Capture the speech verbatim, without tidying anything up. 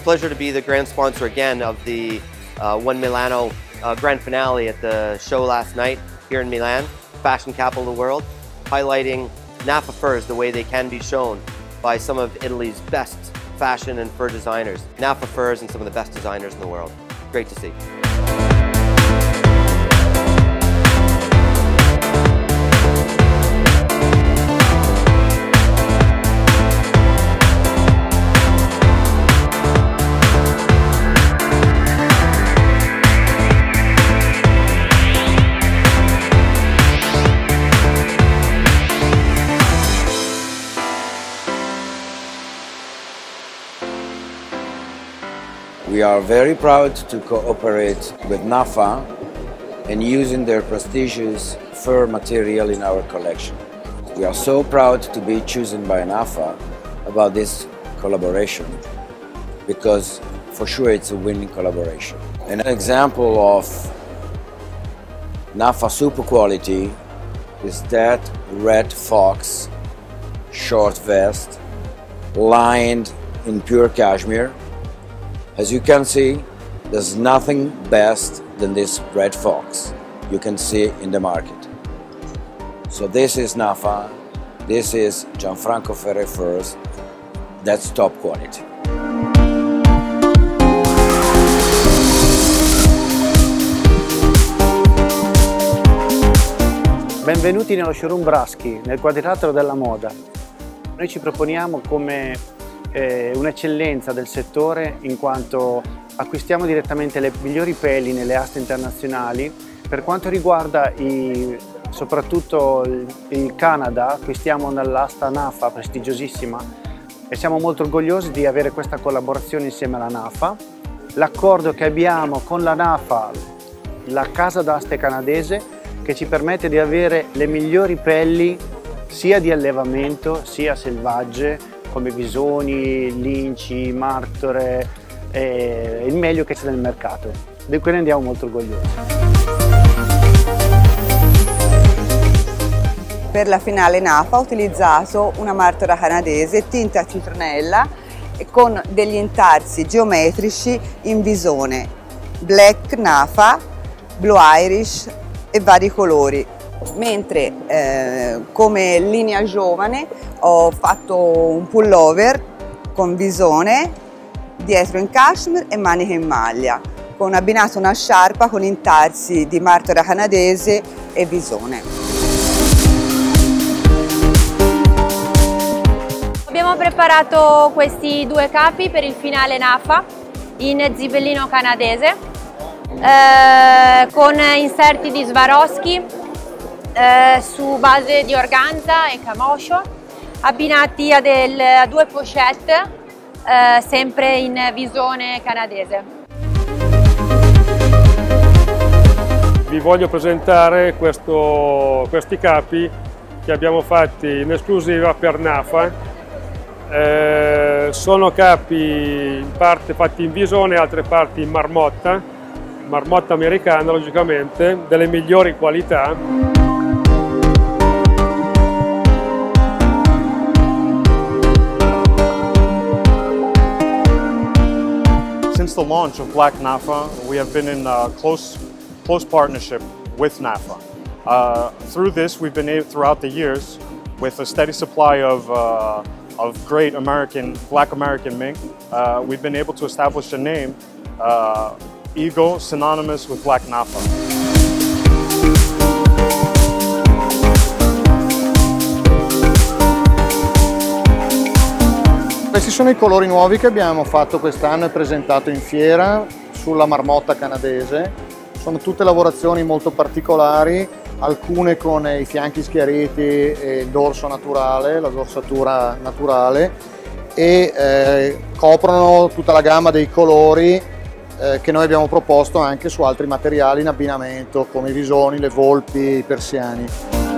pleasure to be the grand sponsor again of the uh, One Milano uh, grand finale at the show last night here in Milan, fashion capital of the world, highlighting Nappa furs the way they can be shown by some of Italy's best fashion and fur designers. Nappa furs and some of the best designers in the world. Great to see. We are very proud to cooperate with Nappa and using their prestigious fur material in our collection. We are so proud to be chosen by Nappa about this collaboration because for sure it's a winning collaboration. An example of Nappa super quality is that red fox short vest lined in pure cashmere. As you can see, there's nothing best than this red fox you can see in the market. So this is Nappa, this is Gianfranco Ferre Furs, that's top quality. Benvenuti nello showroom Braschi, nel quadrilatero della moda. Noi ci proponiamo come eh, un'eccellenza del settore in quanto acquistiamo direttamente le migliori peli nelle aste internazionali. Per quanto riguarda i, soprattutto il, il Canada, acquistiamo nell'asta Nappa prestigiosissima e siamo molto orgogliosi di avere questa collaborazione insieme alla Nappa. L'accordo che abbiamo con la Nappa, la casa d'aste canadese, che ci permette di avere le migliori pelli sia di allevamento sia selvagge come visoni, linci, martore, eh, il meglio che c'è nel mercato, di cui ne andiamo molto orgogliosi. Per la finale Nappa ho utilizzato una martora canadese tinta citronella e con degli intarsi geometrici in visone black Nappa, blue Irish e vari colori, mentre eh, come linea giovane ho fatto un pullover con visone dietro in cashmere e maniche in maglia, con abbinato una sciarpa con intarsi di martora canadese e visone. Abbiamo preparato questi due capi per il finale Nappa in zibellino canadese, eh, con inserti di Swarovski eh, su base di organza e camoscio, abbinati a, del, a due pochette eh, sempre in visone canadese. Vi voglio presentare questo, questi capi che abbiamo fatti in esclusiva per Nappa. Eh, sono capi in parte fatti in visone, altre parti in marmotta, marmotta americana logicamente, delle migliori qualità. Since the launch of Black Nappa, we have been in uh, close, close partnership with Nappa. Uh, through this, we've been able, throughout the years, with a steady supply of, uh, of great American, Black American mink, uh, we've been able to establish a name, uh, Eagle, synonymous with Black Nappa. Questi sono i colori nuovi che abbiamo fatto quest'anno e presentato in fiera sulla marmotta canadese. Sono tutte lavorazioni molto particolari, alcune con i fianchi schiariti e il dorso naturale, la dorsatura naturale, e eh, coprono tutta la gamma dei colori eh, che noi abbiamo proposto anche su altri materiali in abbinamento come i visoni, le volpi, i persiani.